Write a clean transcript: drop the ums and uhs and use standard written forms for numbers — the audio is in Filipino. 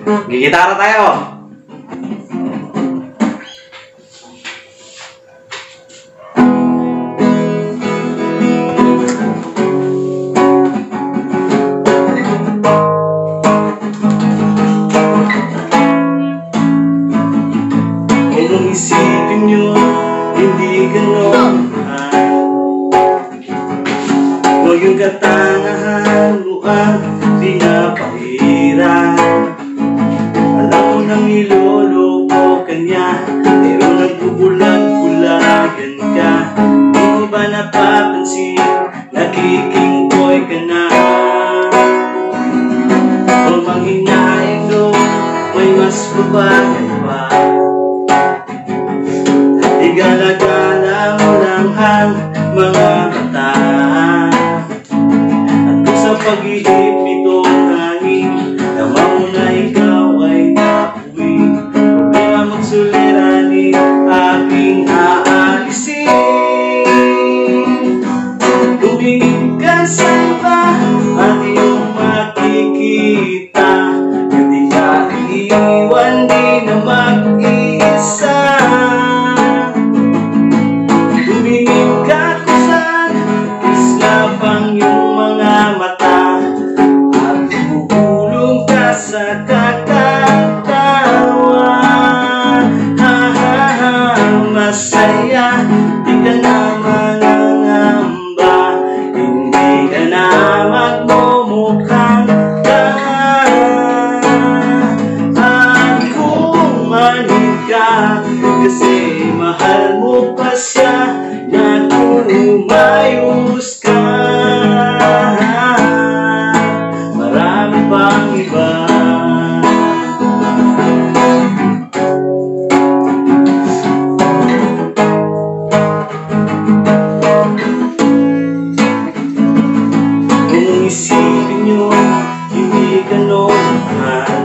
Gigitara tayo. Kung isipin nyo, hindi ganon mahal. O yung katangahan mo ang pinapahirap. Alam mo nang iloloko ka niya, pero nagbubulag-bulagan ka. Di mo ba napapansin, nakikingkoy ka na? Kung manghinain doon, may mas babagan pa. Igala-gala mo lang ang mga mata. At kung sa pag-ihip ito hangin, tama mo na ikaw ay napuwi. Problema mo't suliranin, aking aalisin. Tumingin ka sa iba at iyong makikita. Hindi ka iiwan, di na mag-iisa. Tumingin ka kung saan islapang yung mga mata, at bubulong ka sa kakatawa. Masaya, di ka na mangangamba, hindi ka na magmumukhang tanga. At kung manig ka, kasi mahal mo pa siya, na kung umayos ka, marami pang iba. Kung isipin nyo, hindi ganon mahal.